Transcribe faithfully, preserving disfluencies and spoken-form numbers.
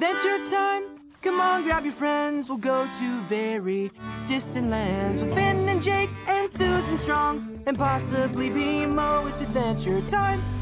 Adventure time! Come on, grab your friends. We'll go to very distant lands with Finn and Jake and Susan Strong and possibly B M O. It's adventure time.